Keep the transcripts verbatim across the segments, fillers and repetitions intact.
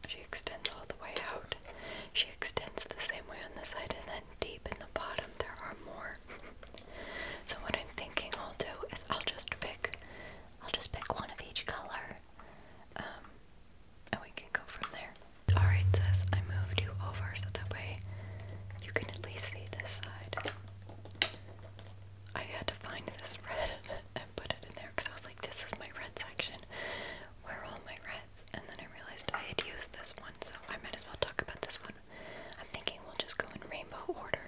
she extends all the way out. She extends the same way on the side, and then deep in the bottom there are more. So what I'm thinking I'll do is I'll just pick, I'll just pick one of each color, um, and we can go from there. Alright, sis, I moved you over so that way you can at least see this side. I had to find this red and put it in there because I was like, this is my red section. Where are all my reds? And then I realized I had used this one, so I might as well talk about this one. I'm thinking we'll just go in rainbow order.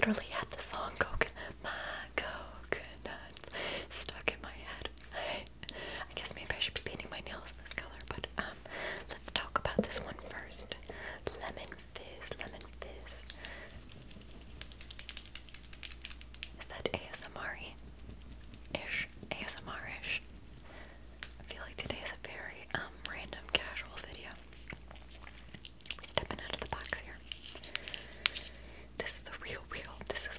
literally had the song coconut, my coconuts stuck in my head. I guess maybe I should be painting my nails this color, but um, let's talk about this one first. Lemon Fizz, Lemon Fizz. Is that A S M R-ish? A S M R-ish? I feel like today is a very um random casual video. Stepping out of the box here. This is the real real. This is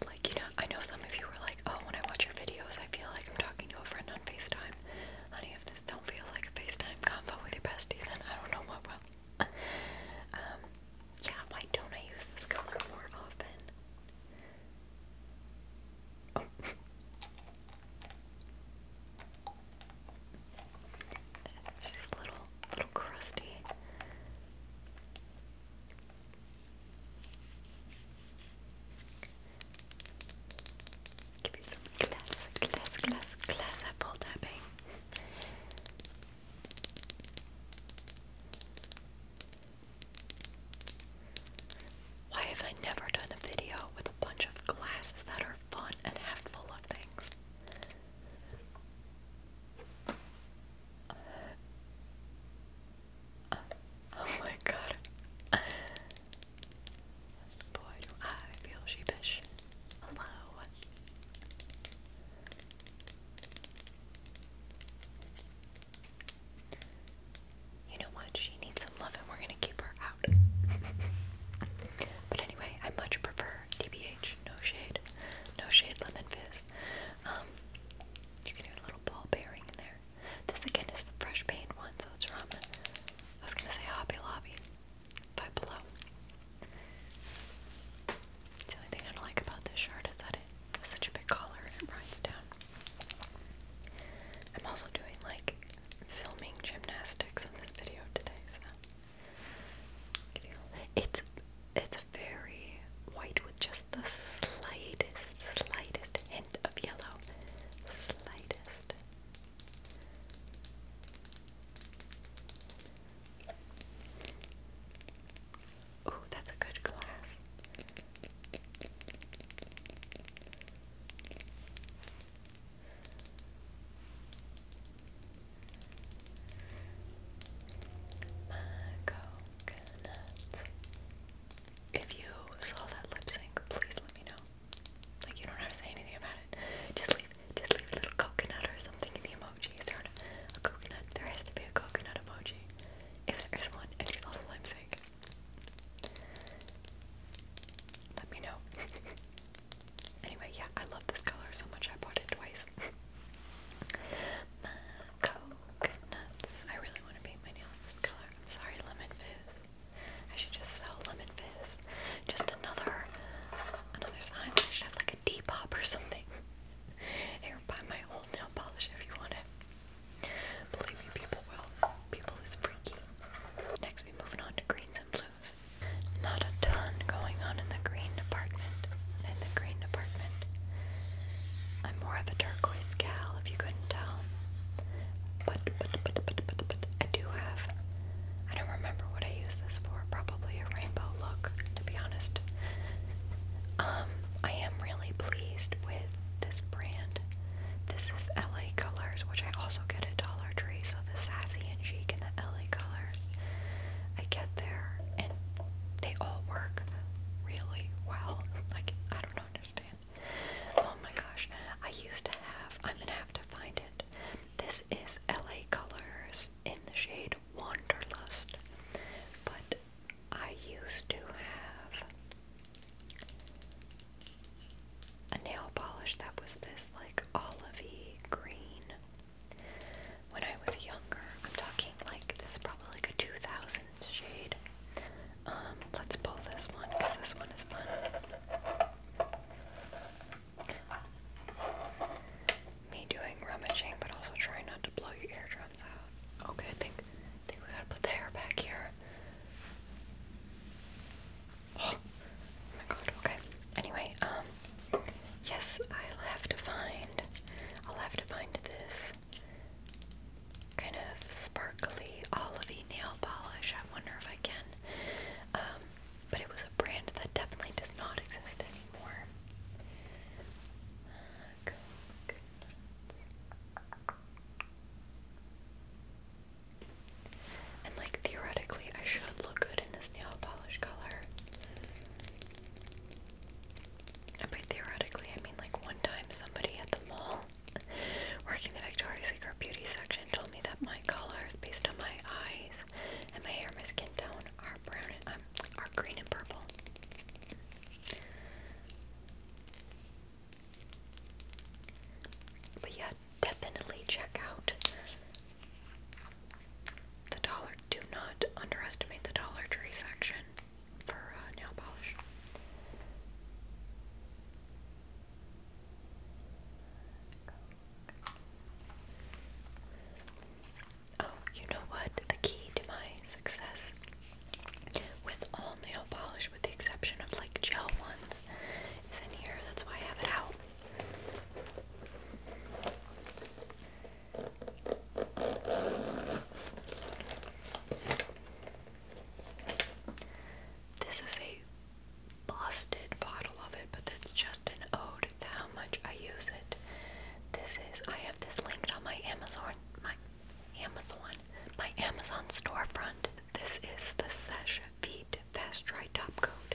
Amazon, my Amazon, my Amazon storefront. This is the Seche Vite Fast Dry Top Coat.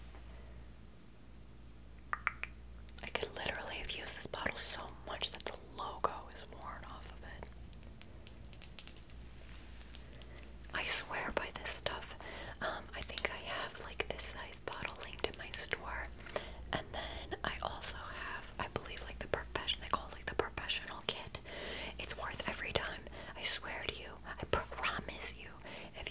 I could literally have used this bottle so much that the logo is worn off of it. I swear by this stuff. Um, I think I have like this size bottle linked in my store, and then I also have, I believe, like the profession. They call it like the professional kit. It's worth every time. I swear to you. I promise you. If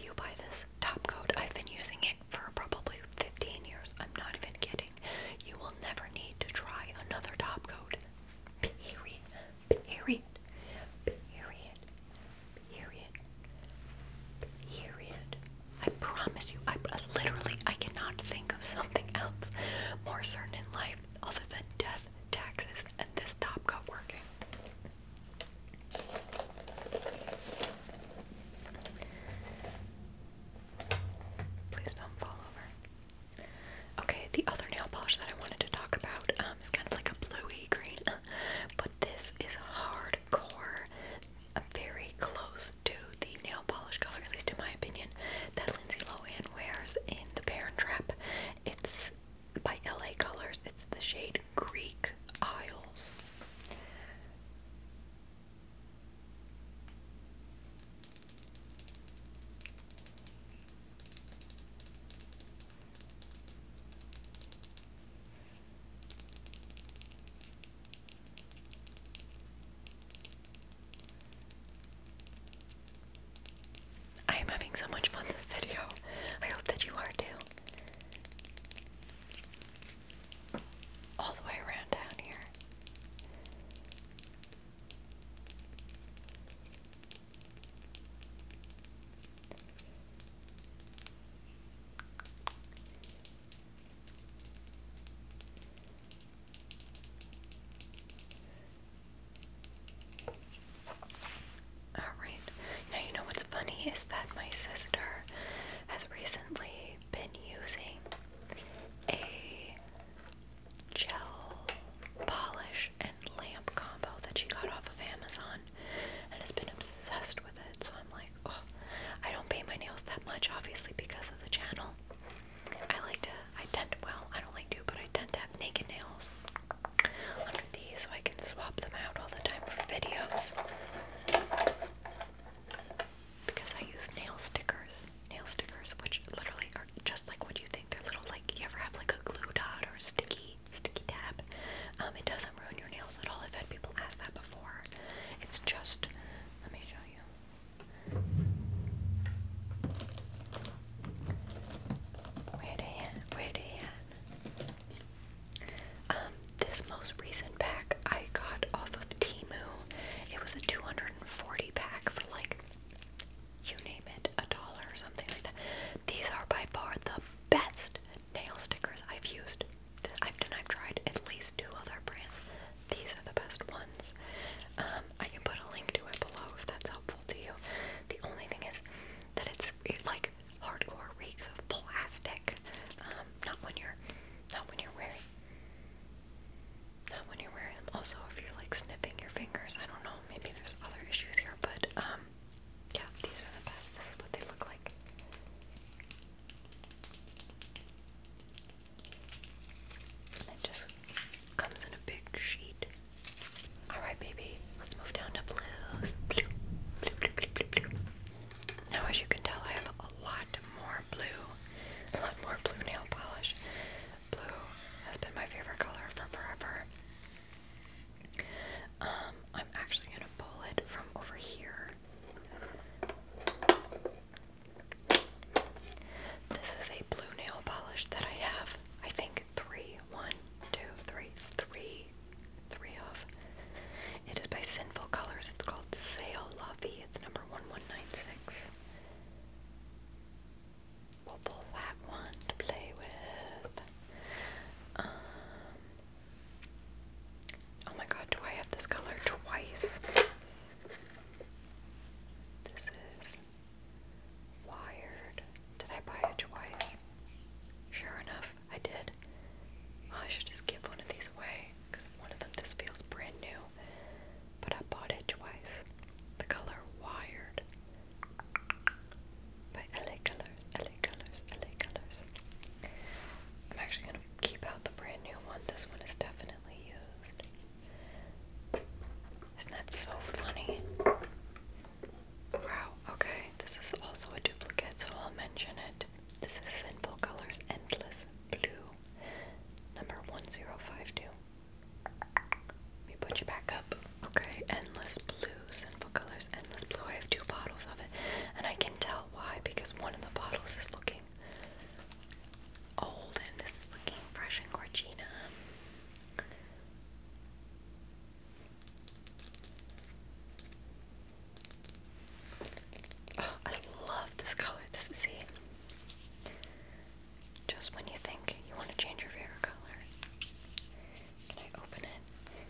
change your favorite color? Can I open it?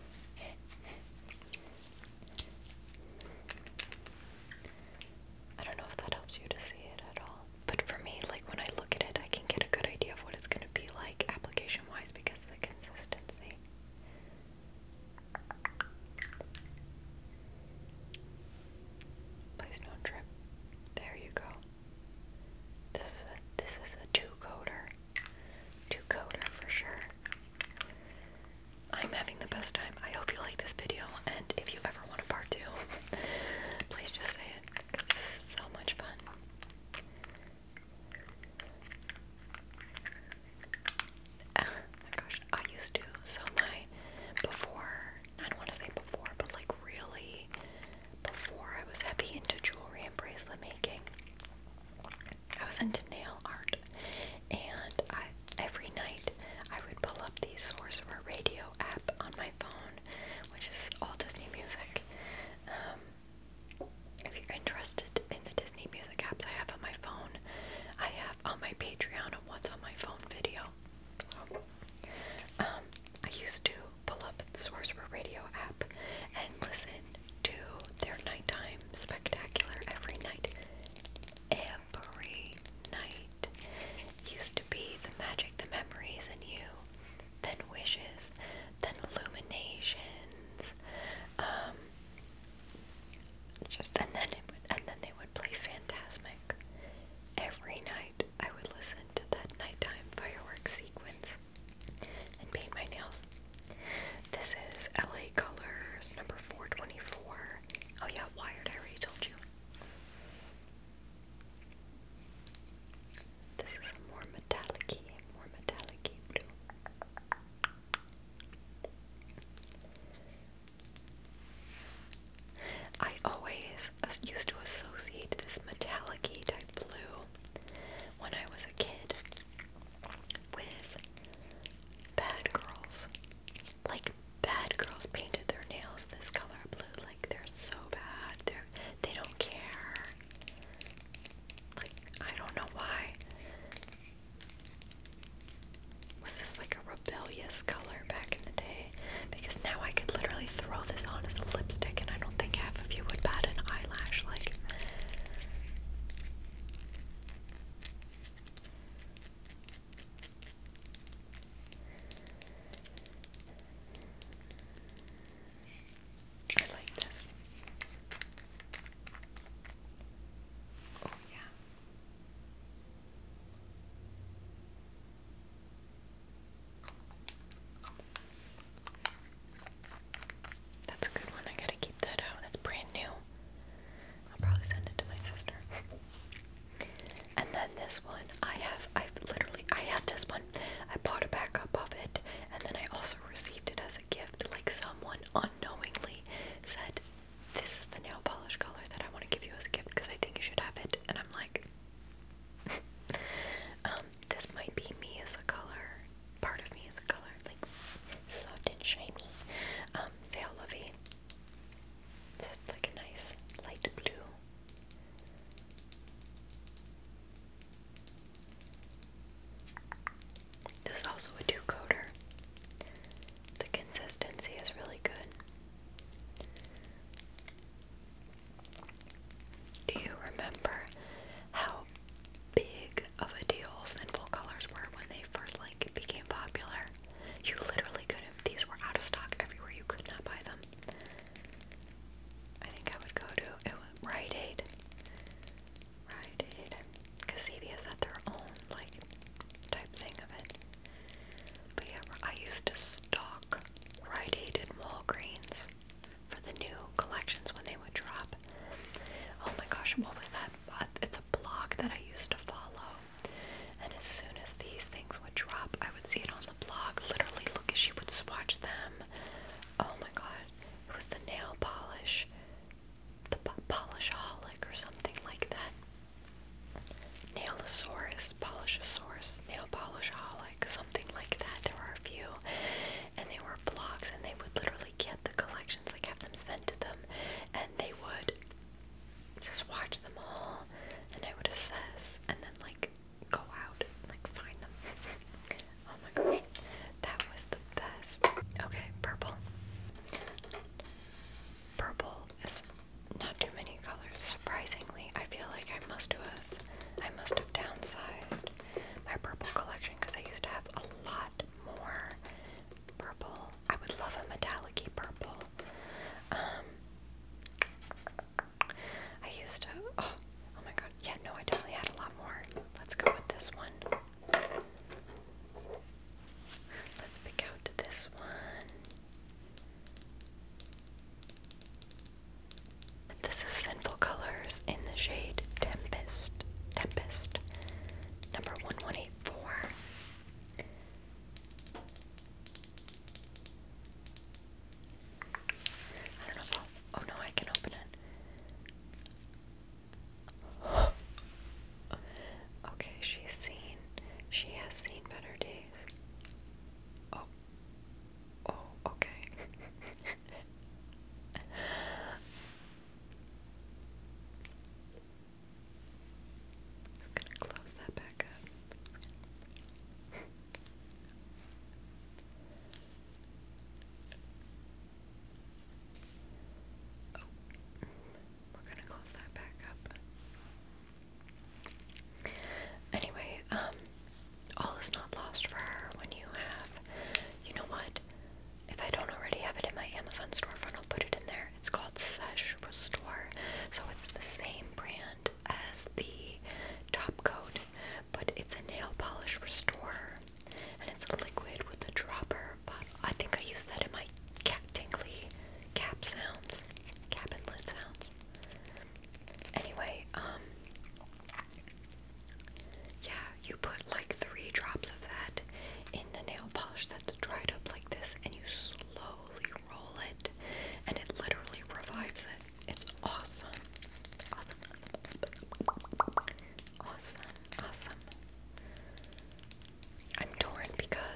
I don't know if that helps you to see it at all. But for me, like when I look at it, I can get a good idea of what it's going to be like application-wise because of the consistency. Please don't trip. There you go. This is a this is a two-coater. Two-coater for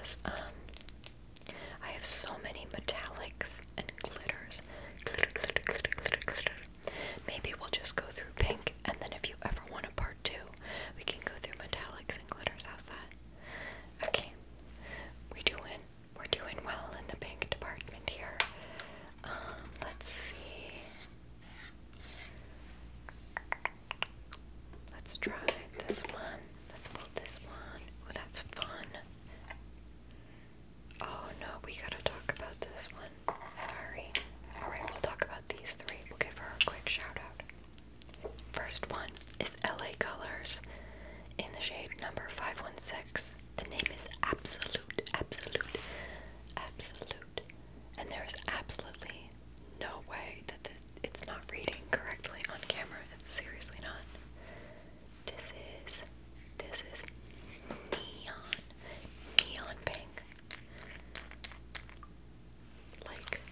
because um, I have so many metallics and glitters. Glitter, glitter, glitter, glitter, glitter. Maybe we'll just go through pink, and then if you ever want a part two, we can go through metallics and glitters. How's that? Okay. We doing, we're doing well in the pink department here. Um, let's see. Let's try this one. Let's pull this one. Oh, that's fun. Oh no, we gotta talk about this one. Sorry. Alright, we'll talk about these three. We'll give her a quick shout out. First one is L A Colors in the shade number five one six. The name is Absolute, Absolute, Absolute. And there is absolutely no way that the, it's not reading correctly on camera. It's seriously not. This is, this is neon, neon pink. Like,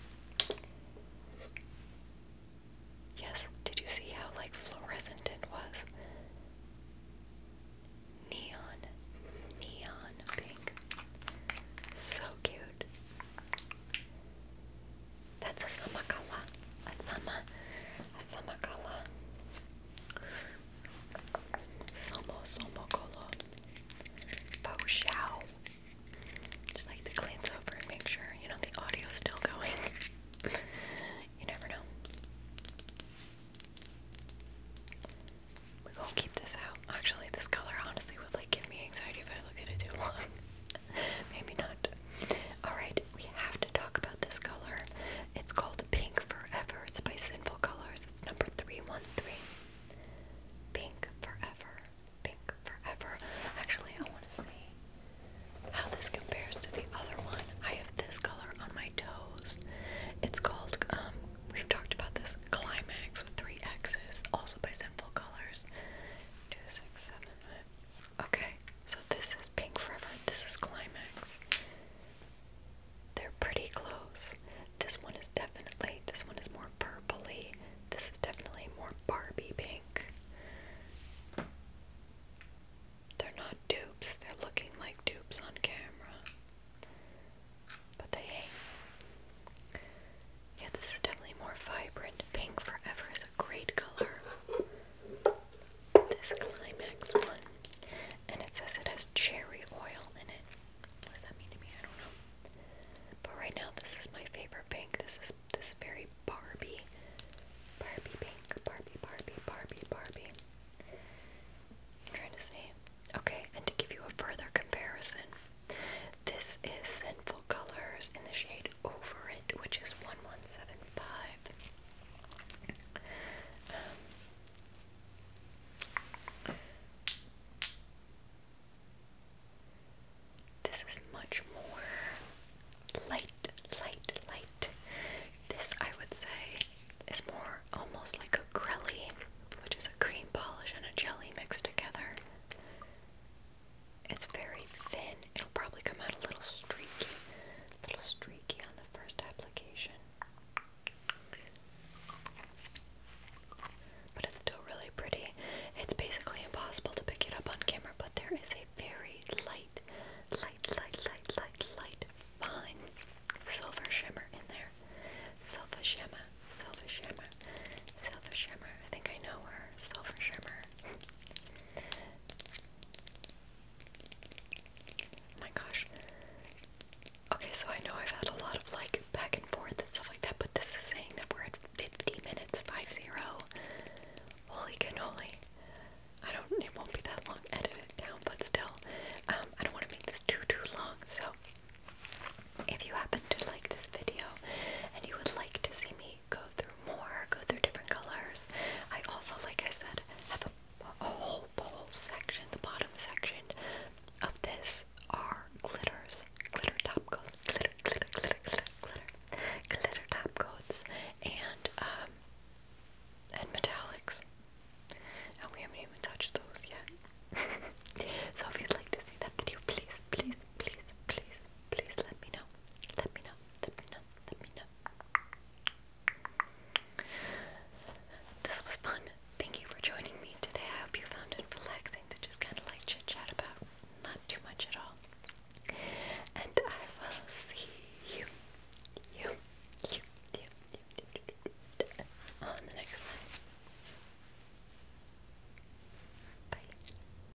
yes, did you see how like fluorescent it was? Neon, neon pink. So cute. That's a summer color. A summer, a summer color. Summer, summer color. Faux show. Just like to glance over and make sure, you know, the audio's still going. You never know. We won't keep this out. Actually, this color honestly would like give me anxiety if I looked at it too long. Maybe not. Alright, we have to talk about this color. It's called Pink Forever. It's by Sinful Colors. It's number three one three. Pink Forever. Pink Forever. Actually, I want to see how this compares to the other one. I have this color on my toes. It's called, um, we've talked about this, Climax with three X's, also by Sinful Colors. Two, six, seven, five. Okay, so this is Pink Forever. This is Climax. They're pretty close. This one is definitely, this one is more purpley. This is definitely more Barbie pink. They're not dupes. They're looking like dupes on camera. But they ain't. Yeah, this is definitely more vibrant. Pink Forever is a great color. This Climax one. And it says it has cherry oil in it. What does that mean to me? I don't know. But right now, this is my favorite pink. This is this very Barbie. Barbie pink. Barbie, Barbie, Barbie, Barbie. I'm trying to see. Okay, and to give you a further comparison, this is Sinful Colors in the shade Over It, which is one one seven five. Um, this is much more light, light, light. This, I would say, is more almost like a grelly, which is a cream polish and a jelly mixed together. It's very thin. It'll probably come out a little streaky, a little streaky on the first application. But it's still really pretty. It's basically impossible to pick it up on camera, but there is a very light, light, light, light, light, light, fine silver shimmer in there. Silver shimmer, silver shimmer, silver shimmer. I think I know her. Silver shimmer. Oh my gosh. Okay, so I know I've had a lot of like